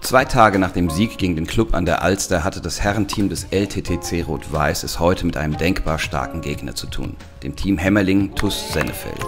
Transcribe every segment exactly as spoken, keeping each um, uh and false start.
Zwei Tage nach dem Sieg gegen den Klub an der Alster hatte das Herrenteam des L T T C Rot-Weiß es heute mit einem denkbar starken Gegner zu tun, dem Team Hemmerling TuS Sennefeld.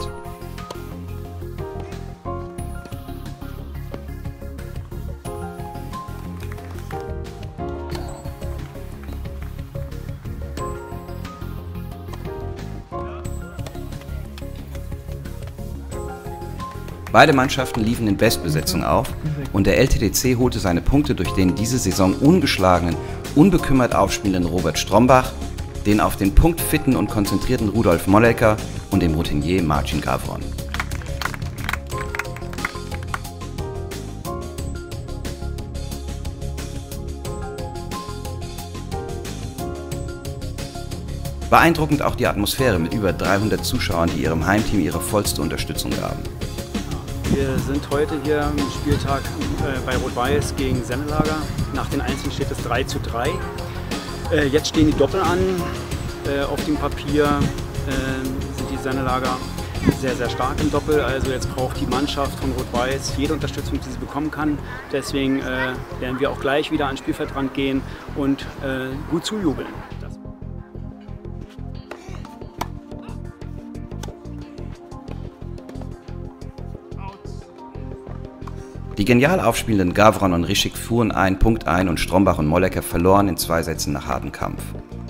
Beide Mannschaften liefen in Bestbesetzung auf und der L T T C holte seine Punkte durch den diese Saison ungeschlagenen, unbekümmert aufspielenden Robert Strombach, den auf den Punkt fitten und konzentrierten Rudolf Mollecker und dem Routinier Marcin Gavron. Beeindruckend auch die Atmosphäre mit über dreihundert Zuschauern, die ihrem Heimteam ihre vollste Unterstützung gaben. Wir sind heute hier am Spieltag äh, bei Rot-Weiß gegen Sennelager. Nach den Einzelnen steht es drei zu drei. Äh, jetzt stehen die Doppel an. Äh, auf dem Papier äh, sind die Sennelager sehr, sehr stark im Doppel. Also jetzt braucht die Mannschaft von Rot-Weiß jede Unterstützung, die sie bekommen kann. Deswegen äh, werden wir auch gleich wieder ans Spielfeldrand gehen und äh, gut zujubeln. Die genial aufspielenden Gavron und Rischik fuhren einen Punkt ein und Strombach und Mollecker verloren in zwei Sätzen nach hartem Kampf.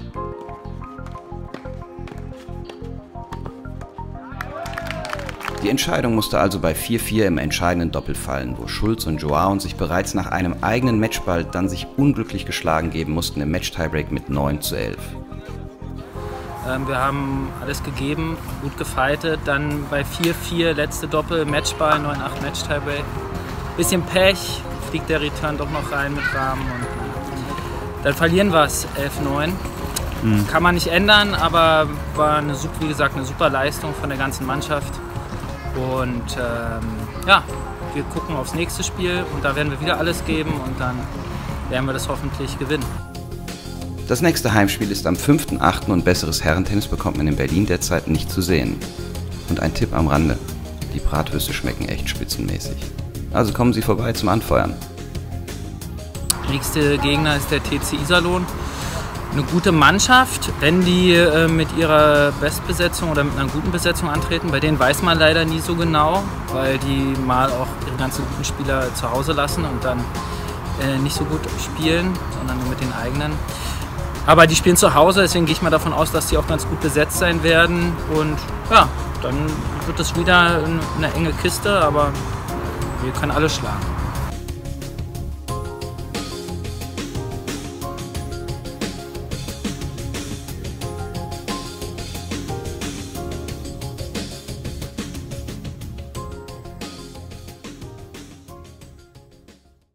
Die Entscheidung musste also bei vier vier im entscheidenden Doppel fallen, wo Schulz und Joaun sich bereits nach einem eigenen Matchball dann sich unglücklich geschlagen geben mussten im Match-Tiebreak mit neun zu elf. Wir haben alles gegeben, gut gefightet, dann bei vier vier letzte Doppel, Matchball, neun acht Match-Tiebreak. Bisschen Pech, fliegt der Return doch noch rein mit Rahmen und dann verlieren wir es elf neun. Mhm. Kann man nicht ändern, aber war eine, wie gesagt, eine super Leistung von der ganzen Mannschaft. Und ähm, ja, wir gucken aufs nächste Spiel und da werden wir wieder alles geben und dann werden wir das hoffentlich gewinnen. Das nächste Heimspiel ist am fünften achten und besseres Herrentennis bekommt man in Berlin derzeit nicht zu sehen. Und ein Tipp am Rande, die Bratwürste schmecken echt spitzenmäßig. Also kommen Sie vorbei zum Anfeuern. Der nächste Gegner ist der T C Iserlohn. Eine gute Mannschaft, wenn die äh, mit ihrer Bestbesetzung oder mit einer guten Besetzung antreten. Bei denen weiß man leider nie so genau, weil die mal auch ihre ganzen guten Spieler zu Hause lassen und dann äh, nicht so gut spielen, sondern nur mit den eigenen. Aber die spielen zu Hause, deswegen gehe ich mal davon aus, dass die auch ganz gut besetzt sein werden. Und ja, dann wird es wieder eine enge Kiste, aber wir können alle schlagen.